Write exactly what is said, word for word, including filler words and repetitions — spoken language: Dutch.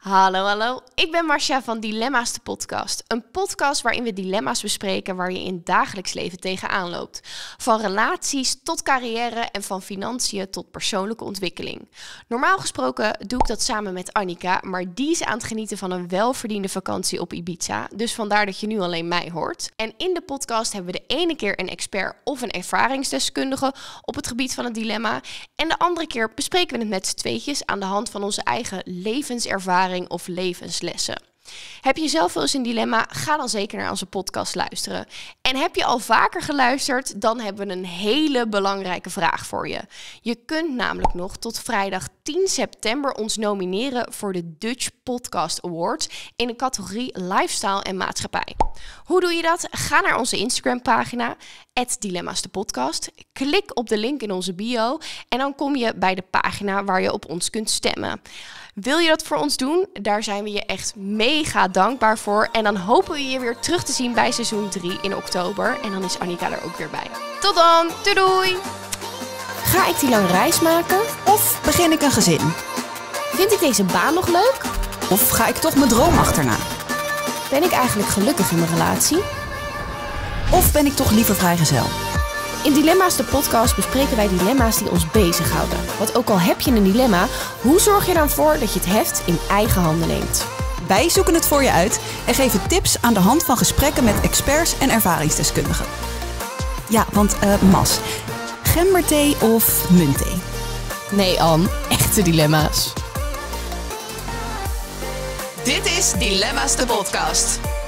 Hallo, hallo. Ik ben Marcia van Dilemma's de podcast. Een podcast waarin we dilemma's bespreken waar je in het dagelijks leven tegenaan loopt. Van relaties tot carrière en van financiën tot persoonlijke ontwikkeling. Normaal gesproken doe ik dat samen met Annika, maar die is aan het genieten van een welverdiende vakantie op Ibiza. Dus vandaar dat je nu alleen mij hoort. En in de podcast hebben we de ene keer een expert of een ervaringsdeskundige op het gebied van het dilemma. En de andere keer bespreken we het met z'n tweetjes aan de hand van onze eigen levenservaring of levenslessen. Heb je zelf wel eens een dilemma? Ga dan zeker naar onze podcast luisteren. En heb je al vaker geluisterd? Dan hebben we een hele belangrijke vraag voor je. Je kunt namelijk nog tot vrijdag tien september ons nomineren voor de Dutch Podcast Awards in de categorie Lifestyle en Maatschappij. Hoe doe je dat? Ga naar onze Instagram pagina, at Dilemma's de podcast. Klik op de link in onze bio en dan kom je bij de pagina waar je op ons kunt stemmen. Wil je dat voor ons doen? Daar zijn we je echt mega dankbaar voor. En dan hopen we je weer terug te zien bij seizoen drie in oktober. En dan is Annika er ook weer bij. Tot dan! Doei doei! Ga ik die lange reis maken? Of begin ik een gezin? Vind ik deze baan nog leuk? Of ga ik toch mijn droom achterna? Ben ik eigenlijk gelukkig in mijn relatie? Of ben ik toch liever vrijgezel? In Dilemma's de podcast bespreken wij dilemma's die ons bezighouden. Want ook al heb je een dilemma, hoe zorg je dan voor dat je het heft in eigen handen neemt? Wij zoeken het voor je uit en geven tips aan de hand van gesprekken met experts en ervaringsdeskundigen. Ja, want uh, Mas, gemberthee of muntthee? Nee, Ann, echte dilemma's. Dit is Dilemma's de podcast.